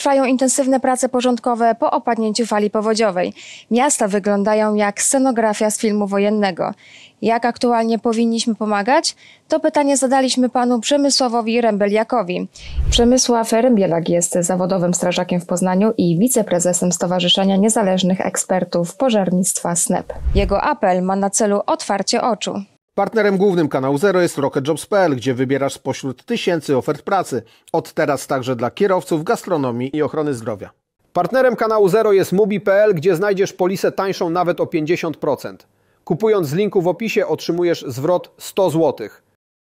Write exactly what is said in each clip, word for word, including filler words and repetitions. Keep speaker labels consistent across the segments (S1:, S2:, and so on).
S1: Trwają intensywne prace porządkowe po opadnięciu fali powodziowej. Miasta wyglądają jak scenografia z filmu wojennego. Jak aktualnie powinniśmy pomagać? To pytanie zadaliśmy panu Przemysławowi Rembeliakowi. Przemysław Rembielak jest zawodowym strażakiem w Poznaniu i wiceprezesem Stowarzyszenia Niezależnych Ekspertów Pożarnictwa S N E P. Jego apel ma na celu otwarcie oczu.
S2: Partnerem głównym Kanału Zero jest rocket jobs kropka p l, gdzie wybierasz spośród tysięcy ofert pracy. Od teraz także dla kierowców, gastronomii i ochrony zdrowia. Partnerem Kanału Zero jest mubi kropka p l, gdzie znajdziesz polisę tańszą nawet o pięćdziesiąt procent. Kupując z linku w opisie otrzymujesz zwrot sto złotych.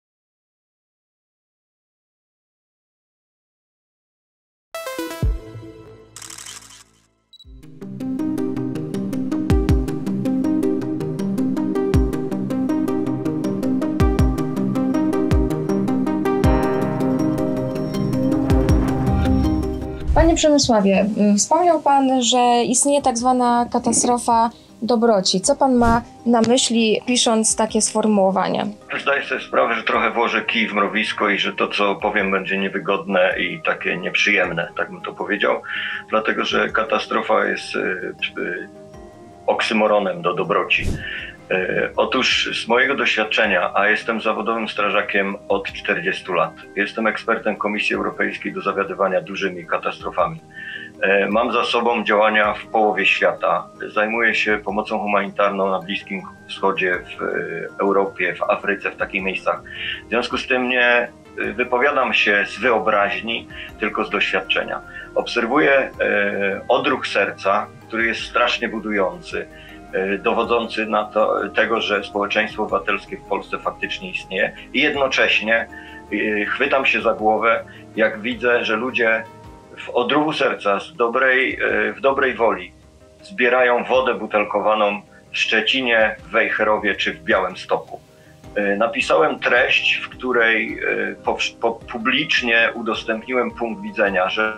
S1: Panie Przemysławie, wspomniał Pan, że istnieje tak zwana katastrofa dobroci. Co Pan ma na myśli, pisząc takie sformułowanie?
S3: Zdaję sobie sprawę, że trochę włożę kij w mrowisko i że to, co powiem, będzie niewygodne i takie nieprzyjemne, tak bym to powiedział. Dlatego, że katastrofa jest y, y, oksymoronem do dobroci. Y, otóż z mojego doświadczenia, a jestem zawodowym strażakiem od czterdziestu lat, jestem ekspertem Komisji Europejskiej do zawiadywania dużymi katastrofami. Mam za sobą działania w połowie świata. Zajmuję się pomocą humanitarną na Bliskim Wschodzie, w Europie, w Afryce, w takich miejscach. W związku z tym nie wypowiadam się z wyobraźni, tylko z doświadczenia. Obserwuję odruch serca, który jest strasznie budujący, dowodzący na to, tego, że społeczeństwo obywatelskie w Polsce faktycznie istnieje. I jednocześnie chwytam się za głowę, jak widzę, że ludzie w odruchu serca, z dobrej, w dobrej woli zbierają wodę butelkowaną w Szczecinie, w Wejherowie czy w Białymstoku. Napisałem treść, w której po, po publicznie udostępniłem punkt widzenia, że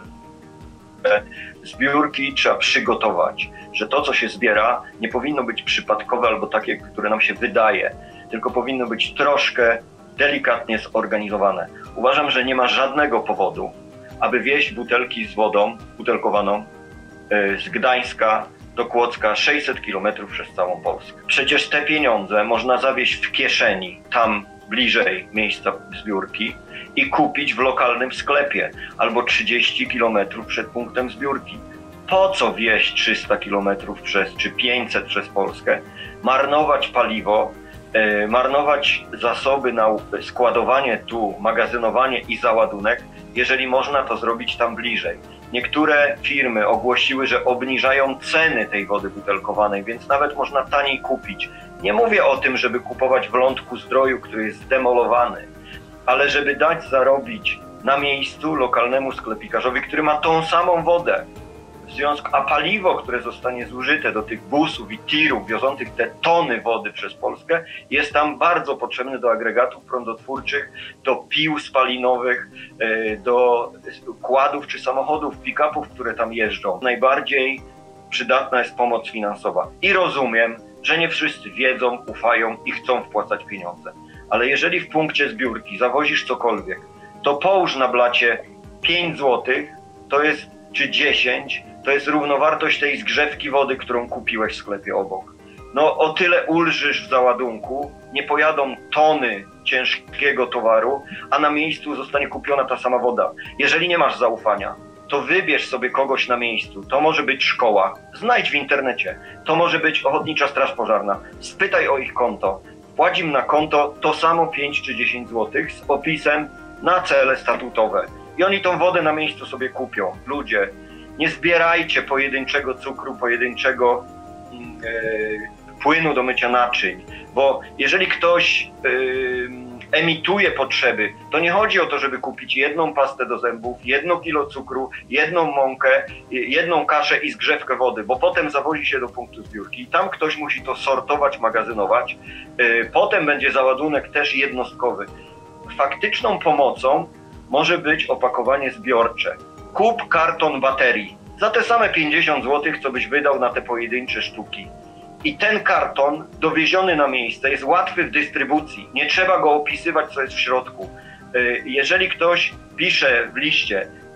S3: zbiórki trzeba przygotować, że to, co się zbiera, nie powinno być przypadkowe albo takie, które nam się wydaje, tylko powinno być troszkę delikatnie zorganizowane. Uważam, że nie ma żadnego powodu, aby wieźć butelki z wodą butelkowaną z Gdańska do Kłodzka sześćset kilometrów przez całą Polskę. Przecież te pieniądze można zawieźć w kieszeni, tam bliżej miejsca zbiórki i kupić w lokalnym sklepie albo trzydzieści kilometrów przed punktem zbiórki. Po co wieźć trzysta kilometrów przez, czy pięćset przez Polskę, marnować paliwo, yy, marnować zasoby na składowanie tu, magazynowanie i załadunek, jeżeli można to zrobić tam bliżej. Niektóre firmy ogłosiły, że obniżają ceny tej wody butelkowanej, więc nawet można taniej kupić. Nie mówię o tym, żeby kupować w Lądku Zdroju, który jest zdemolowany, ale żeby dać zarobić na miejscu lokalnemu sklepikarzowi, który ma tą samą wodę. W związku, a paliwo, które zostanie zużyte do tych busów i tirów wiozących te tony wody przez Polskę, jest tam bardzo potrzebne do agregatów prądotwórczych, do pił spalinowych, do kładów czy samochodów, pick-upów, które tam jeżdżą. Najbardziej przydatna jest pomoc finansowa. I rozumiem, że nie wszyscy wiedzą, ufają i chcą wpłacać pieniądze. Ale jeżeli w punkcie zbiórki zawozisz cokolwiek, to połóż na blacie pięć złotych, to jest, czy dziesięć, to jest równowartość tej zgrzewki wody, którą kupiłeś w sklepie obok. No o tyle ulżysz w załadunku, nie pojadą tony ciężkiego towaru, a na miejscu zostanie kupiona ta sama woda. Jeżeli nie masz zaufania, to wybierz sobie kogoś na miejscu. To może być szkoła, znajdź w internecie. To może być Ochotnicza Straż Pożarna. Spytaj o ich konto. Płać im na konto to samo pięć czy dziesięć złotych z opisem na cele statutowe. I oni tą wodę na miejscu sobie kupią. Ludzie, nie zbierajcie pojedynczego cukru, pojedynczego yy, płynu do mycia naczyń, bo jeżeli ktoś yy, emituje potrzeby, to nie chodzi o to, żeby kupić jedną pastę do zębów, jedno kilo cukru, jedną mąkę, jedną kaszę i zgrzewkę wody, bo potem zawozi się do punktu zbiórki i tam ktoś musi to sortować, magazynować, yy, potem będzie załadunek też jednostkowy. Faktyczną pomocą może być opakowanie zbiorcze. Kup karton baterii za te same pięćdziesiąt złotych, co byś wydał na te pojedyncze sztuki. I ten karton dowieziony na miejsce jest łatwy w dystrybucji. Nie trzeba go opisywać, co jest w środku. Jeżeli ktoś pisze w liście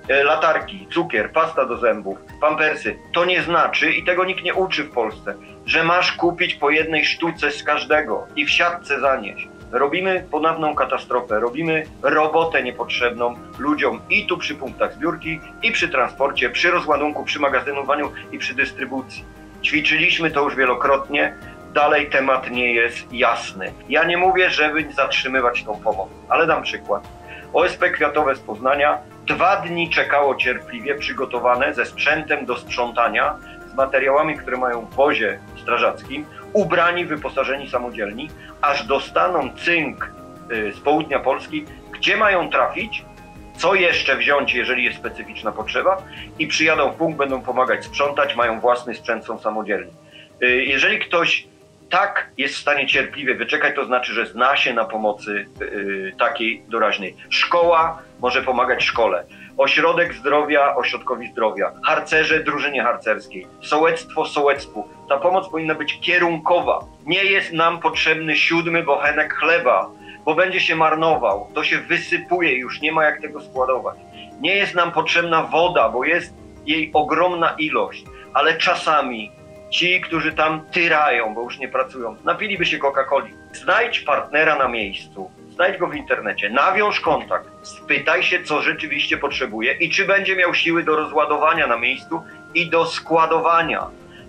S3: latarki, cukier, pasta do zębów, pampersy. To nie znaczy, i tego nikt nie uczy w Polsce, że masz kupić po jednej sztuce z każdego i w siatce zanieść. Robimy ponowną katastrofę, robimy robotę niepotrzebną ludziom i tu przy punktach zbiórki, i przy transporcie, przy rozładunku, przy magazynowaniu i przy dystrybucji. Ćwiczyliśmy to już wielokrotnie, dalej temat nie jest jasny. Ja nie mówię, żeby zatrzymywać tą pomoc, ale dam przykład. O S P Kwiatowe z Poznania dwa dni czekało cierpliwie, przygotowane ze sprzętem do sprzątania, z materiałami, które mają w wozie strażackim, ubrani, wyposażeni samodzielni, aż dostaną cynk z południa Polski, gdzie mają trafić, co jeszcze wziąć, jeżeli jest specyficzna potrzeba, i przyjadą w punkt, będą pomagać sprzątać, mają własny sprzęt, są samodzielni. Jeżeli ktoś tak jest w stanie cierpliwie wyczekać, to znaczy, że zna się na pomocy yy, takiej doraźnej. Szkoła może pomagać szkole, ośrodek zdrowia, ośrodkowi zdrowia, harcerze drużynie harcerskiej, sołectwo sołectwu. Ta pomoc powinna być kierunkowa. Nie jest nam potrzebny siódmy bochenek chleba, bo będzie się marnował, to się wysypuje i już nie ma jak tego składować. Nie jest nam potrzebna woda, bo jest jej ogromna ilość, ale czasami ci, którzy tam tyrają, bo już nie pracują, napiliby się Coca-Coli. Znajdź partnera na miejscu, znajdź go w internecie, nawiąż kontakt, spytaj się, co rzeczywiście potrzebuje i czy będzie miał siły do rozładowania na miejscu i do składowania.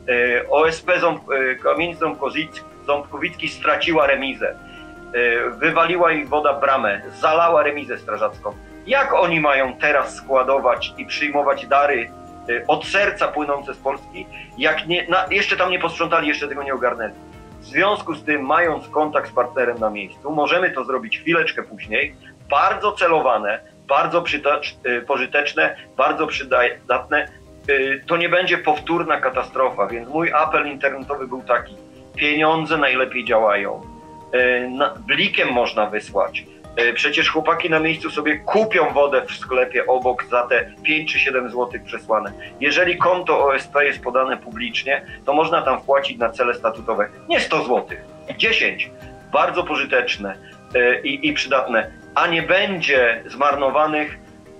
S3: O S P Kamienic Ząbkowicki straciła remizę. Wywaliła ich woda w bramę, zalała remizę strażacką. Jak oni mają teraz składować i przyjmować dary od serca płynące z Polski, jak nie, na, jeszcze tam nie posprzątali, jeszcze tego nie ogarnęli. W związku z tym, mając kontakt z partnerem na miejscu, możemy to zrobić chwileczkę później, bardzo celowane, bardzo pożyteczne, bardzo przydatne. To nie będzie powtórna katastrofa, więc mój apel internetowy był taki: pieniądze najlepiej działają. Blikiem można wysłać. Przecież chłopaki na miejscu sobie kupią wodę w sklepie obok za te pięć czy siedem złotych przesłane. Jeżeli konto O S P jest podane publicznie, to można tam wpłacić na cele statutowe nie sto złotych, dziesięć. Bardzo pożyteczne i, i przydatne, a nie będzie zmarnowanych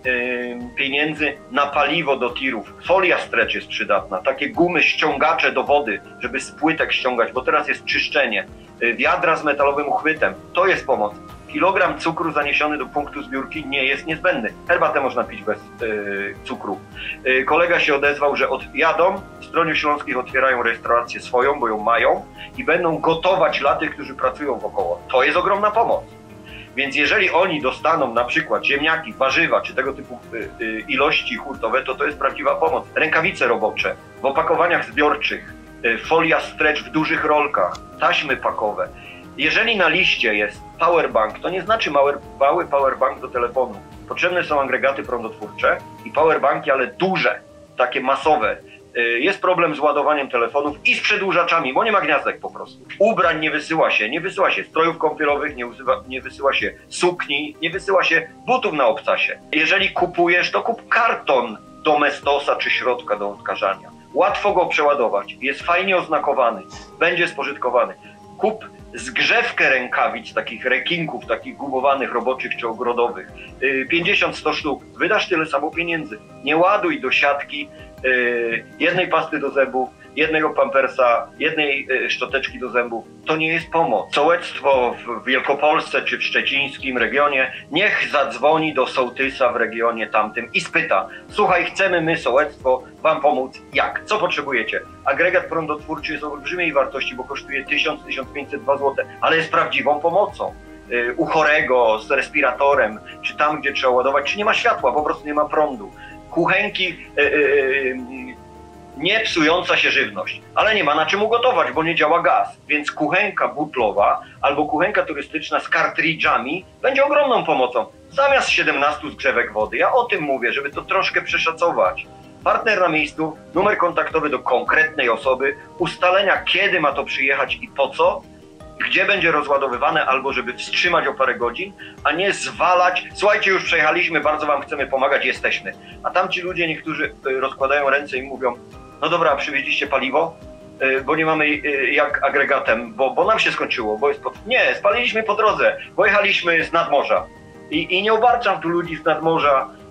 S3: pieniędzy na paliwo do tirów. Folia stretch jest przydatna, takie gumy ściągacze do wody, żeby z płytek ściągać, bo teraz jest czyszczenie. Wiadra z metalowym uchwytem, to jest pomoc. Kilogram cukru zaniesiony do punktu zbiórki nie jest niezbędny. Herbatę można pić bez yy, cukru. Yy, kolega się odezwał, że od, jadą, w Stroniu Śląskich otwierają restaurację swoją, bo ją mają i będą gotować dla tych, którzy pracują wokoło. To jest ogromna pomoc. Więc jeżeli oni dostaną na przykład ziemniaki, warzywa czy tego typu y, y, ilości hurtowe, to to jest prawdziwa pomoc. Rękawice robocze w opakowaniach zbiorczych, y, folia stretch w dużych rolkach, taśmy pakowe. Jeżeli na liście jest powerbank, to nie znaczy mały, mały powerbank do telefonu. Potrzebne są agregaty prądotwórcze i powerbanki, ale duże, takie masowe. Jest problem z ładowaniem telefonów i z przedłużaczami, bo nie ma gniazdek po prostu. Ubrań nie wysyła się, nie wysyła się strojów kąpielowych, nie, usywa, nie wysyła się sukni, nie wysyła się butów na obcasie. Jeżeli kupujesz, to kup karton Domestosa czy środka do odkażania. Łatwo go przeładować, jest fajnie oznakowany, będzie spożytkowany. Kup zgrzewkę rękawic, takich rekinków, takich gumowanych, roboczych czy ogrodowych. pięćdziesiąt sto sztuk. Wydasz tyle samo pieniędzy. Nie ładuj do siatki yy, jednej pasty do zębów, jednego pampersa, jednej yy, szczoteczki do zębów. To nie jest pomoc. Sołectwo w Wielkopolsce czy w szczecińskim regionie niech zadzwoni do sołtysa w regionie tamtym i spyta: słuchaj, chcemy my, sołectwo, wam pomóc. Jak? Co potrzebujecie? Agregat prądotwórczy jest olbrzymiej wartości, bo kosztuje tysiąc do tysiąca pięćset dwa złote, ale jest prawdziwą pomocą. Yy, u chorego, z respiratorem, czy tam, gdzie trzeba ładować, czy nie ma światła, po prostu nie ma prądu. Kuchenki, yy, yy, nie psująca się żywność, ale nie ma na czym ugotować, bo nie działa gaz, więc kuchenka butlowa albo kuchenka turystyczna z kartridżami będzie ogromną pomocą. Zamiast siedemnastu zgrzewek wody, ja o tym mówię, żeby to troszkę przeszacować. Partner na miejscu, numer kontaktowy do konkretnej osoby, ustalenia, kiedy ma to przyjechać i po co, gdzie będzie rozładowywane, albo żeby wstrzymać o parę godzin, a nie zwalać: słuchajcie, już przejechaliśmy, bardzo wam chcemy pomagać, jesteśmy. A tamci ludzie, niektórzy rozkładają ręce i mówią: no dobra, przywieźliście paliwo, bo nie mamy jak agregatem, bo, bo nam się skończyło, bo jest pod... Nie, spaliliśmy po drodze, bo jechaliśmy z nadmorza. I, i nie obarczam tu ludzi z nadmorza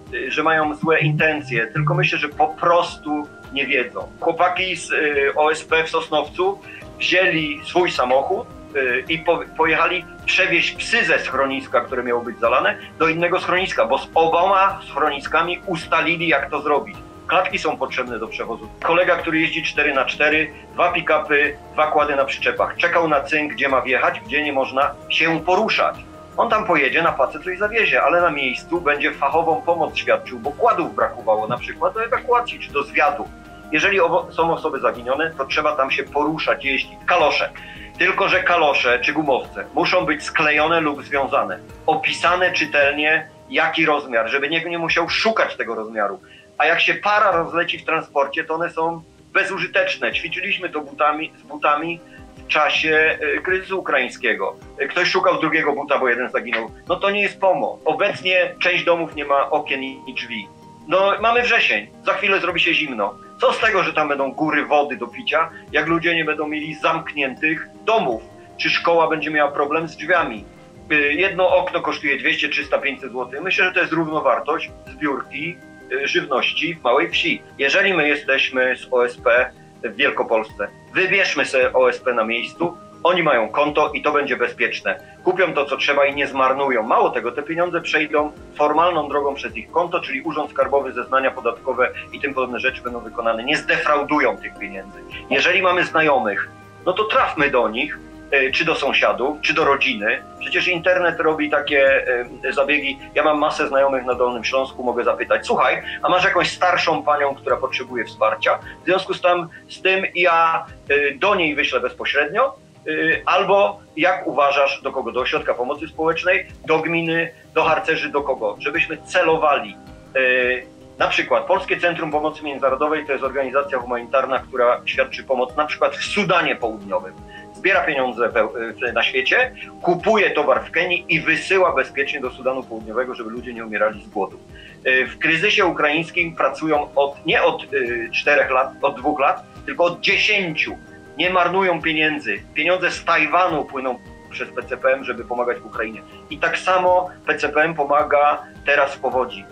S3: że mają złe intencje, tylko myślę, że po prostu nie wiedzą. Chłopaki z O S P w Sosnowcu wzięli swój samochód i pojechali przewieźć psy ze schroniska, które miało być zalane, do innego schroniska, bo z oboma schroniskami ustalili, jak to zrobić. Klatki są potrzebne do przewozu. Kolega, który jeździ cztery na cztery, dwa pick-upy, dwa kłady na przyczepach. Czekał na cynk, gdzie ma wjechać, gdzie nie można się poruszać. On tam pojedzie, na pacę coś zawiezie, ale na miejscu będzie fachową pomoc świadczył, bo kładów brakowało na przykład do ewakuacji czy do zwiadu. Jeżeli są osoby zaginione, to trzeba tam się poruszać, jeździć. Kalosze. Tylko że kalosze czy gumowce muszą być sklejone lub związane. Opisane czytelnie, jaki rozmiar, żeby nikt nie musiał szukać tego rozmiaru. A jak się para rozleci w transporcie, to one są bezużyteczne. Ćwiczyliśmy to butami, z butami w czasie y, kryzysu ukraińskiego. Ktoś szukał drugiego buta, bo jeden zaginął. No to nie jest pomoc. Obecnie część domów nie ma okien i drzwi. No mamy wrzesień, za chwilę zrobi się zimno. Co z tego, że tam będą góry wody do picia, jak ludzie nie będą mieli zamkniętych domów? Czy szkoła będzie miała problem z drzwiami? Y, jedno okno kosztuje dwieście, trzysta, pięćset złotych. Myślę, że to jest równowartość zbiórki żywności w małej wsi. Jeżeli my jesteśmy z O S P w Wielkopolsce, wybierzmy sobie O S P na miejscu, oni mają konto i to będzie bezpieczne. Kupią to, co trzeba i nie zmarnują. Mało tego, te pieniądze przejdą formalną drogą przez ich konto, czyli Urząd Skarbowy, zeznania podatkowe i tym podobne rzeczy będą wykonane. Nie zdefraudują tych pieniędzy. Jeżeli mamy znajomych, no to trafmy do nich, czy do sąsiadów, czy do rodziny. Przecież internet robi takie y, zabiegi. Ja mam masę znajomych na Dolnym Śląsku, mogę zapytać, słuchaj, a masz jakąś starszą panią, która potrzebuje wsparcia? W związku z, tam, z tym ja y, do niej wyślę bezpośrednio, y, albo jak uważasz, do kogo? Do ośrodka pomocy społecznej, do gminy, do harcerzy, do kogo? Żebyśmy celowali. Y, na przykład Polskie Centrum Pomocy Międzynarodowej to jest organizacja humanitarna, która świadczy pomoc na przykład w Sudanie Południowym. Zbiera pieniądze na świecie, kupuje towar w Kenii i wysyła bezpiecznie do Sudanu Południowego, żeby ludzie nie umierali z głodu. W kryzysie ukraińskim pracują od, nie od czterech lat, od dwóch lat, tylko od dziesięciu. Nie marnują pieniędzy. Pieniądze z Tajwanu płyną przez P C P M, żeby pomagać w Ukrainie. I tak samo P C P M pomaga teraz w powodzi.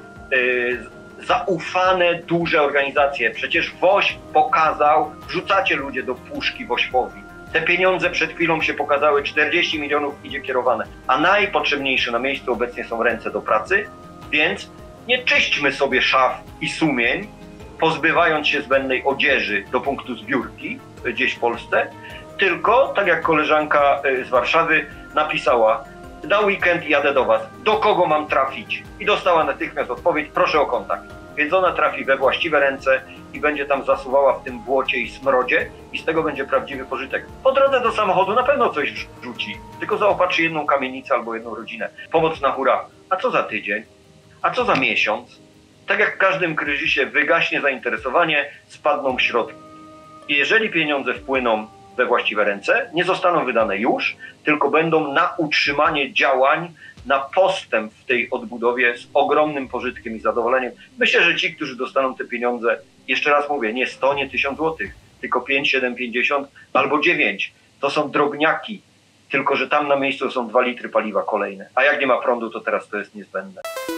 S3: Zaufane, duże organizacje. Przecież Woś pokazał, wrzucacie ludzie do puszki Wośpowi. Te pieniądze przed chwilą się pokazały, czterdzieści milionów idzie kierowane, a najpotrzebniejsze na miejscu obecnie są ręce do pracy, więc nie czyśćmy sobie szaf i sumień, pozbywając się zbędnej odzieży do punktu zbiórki gdzieś w Polsce, tylko, tak jak koleżanka z Warszawy napisała, na weekend jadę do was, do kogo mam trafić? I dostała natychmiast odpowiedź, proszę o kontakt. Więc ona trafi we właściwe ręce i będzie tam zasuwała w tym błocie i smrodzie i z tego będzie prawdziwy pożytek. Po drodze do samochodu na pewno coś wrzuci, tylko zaopatrzy jedną kamienicę albo jedną rodzinę. Pomoc na hura. A co za tydzień? A co za miesiąc? Tak jak w każdym kryzysie wygaśnie zainteresowanie, spadną środki. I jeżeli pieniądze wpłyną we właściwe ręce, nie zostaną wydane już, tylko będą na utrzymanie działań, na postęp w tej odbudowie z ogromnym pożytkiem i zadowoleniem. Myślę, że ci, którzy dostaną te pieniądze, jeszcze raz mówię, nie sto, nie tysiąc złotych, tylko pięć, siedem, pięćdziesiąt albo dziewięć. To są drobniaki, tylko że tam na miejscu są dwa litry paliwa kolejne. A jak nie ma prądu, to teraz to jest niezbędne.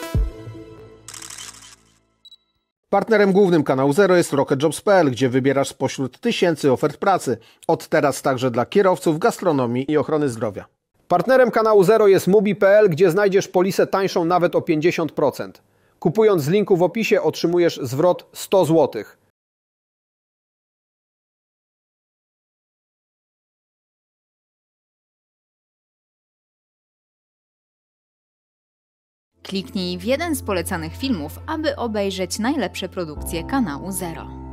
S2: Partnerem głównym Kanału Zero jest rocket jobs kropka p l, gdzie wybierasz spośród tysięcy ofert pracy. Od teraz także dla kierowców, gastronomii i ochrony zdrowia. Partnerem Kanału Zero jest mubi kropka p l, gdzie znajdziesz polisę tańszą nawet o pięćdziesiąt procent. Kupując z linku w opisie otrzymujesz zwrot sto złotych.
S4: Kliknij w jeden z polecanych filmów, aby obejrzeć najlepsze produkcje Kanału Zero.